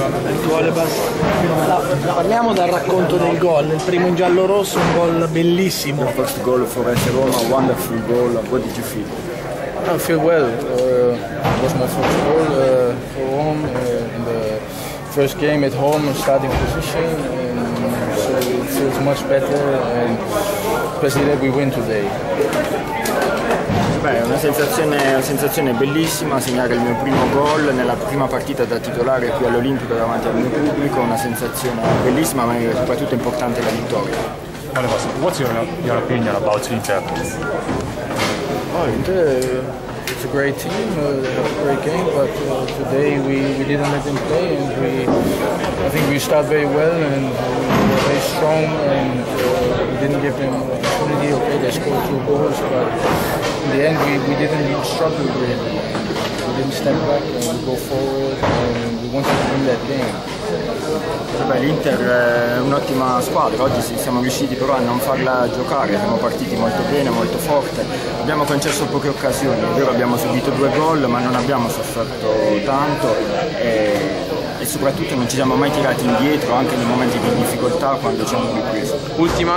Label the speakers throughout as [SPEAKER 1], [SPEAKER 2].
[SPEAKER 1] Parliamo del racconto del gol, il primo in giallo-rosso, un gol bellissimo.
[SPEAKER 2] The first goal for AS Roma, wonderful goal. What did you feel?
[SPEAKER 3] I feel well. It was my first goal for Rome in the first game at home, starting position, and so it feels much better, and especially that we win today.
[SPEAKER 2] Beh, è una sensazione bellissima, segnare il mio primo gol nella prima partita da titolare qui all'Olimpico davanti al mio pubblico, una sensazione bellissima, ma soprattutto importante la vittoria.
[SPEAKER 4] What's your opinion about Inter?
[SPEAKER 3] Oh, Inter, it's a great team. They have a great game, but today we didn't let them play, and I think we start very well, and we were very strong, and we didn't give them opportunity. Okay, they scored 2 goals, but in the end we didn't struggle really. We didn't step back and we go forward, and we wanted to win that game.
[SPEAKER 2] L'Inter è un'ottima squadra, oggi siamo riusciti però a non farla giocare, siamo partiti molto bene, molto forte, abbiamo concesso poche occasioni, è vero abbiamo subito 2 gol ma non abbiamo sofferto tanto e soprattutto non ci siamo mai tirati indietro anche nei momenti di difficoltà quando ci hanno ripreso.
[SPEAKER 1] Ultima.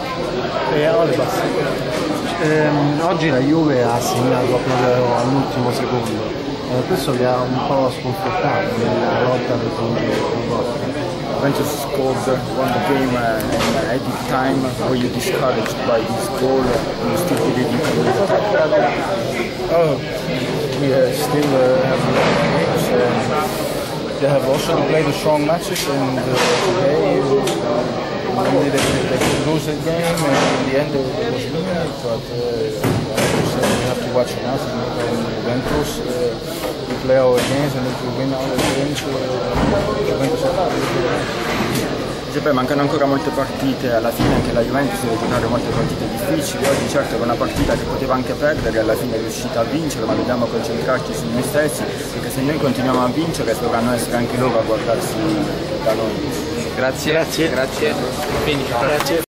[SPEAKER 5] Oggi la Juve ha segnato proprio all'ultimo secondo. Questo vi ha un po' sconfortato nella lotta per vincere il vostro.
[SPEAKER 2] Juventus scored, won the game in added time. Were you discouraged by this goal? You still believe in the attack?
[SPEAKER 3] Oh, we still have a lot of games. They have also to play the strong matches, and today maybe they could lose the game, and in the end it was winning. But we have to watch nothing. Juventus, we play our games, and if we win our games, Juventus
[SPEAKER 2] mancano ancora molte partite, alla fine anche la Juventus deve giocare molte partite difficili. Oggi certo era una partita che poteva anche perdere, alla fine è riuscita a vincere, ma dobbiamo concentrarci su noi stessi, perché se noi continuiamo a vincere dovranno essere anche loro a guardarsi da noi.
[SPEAKER 1] Grazie.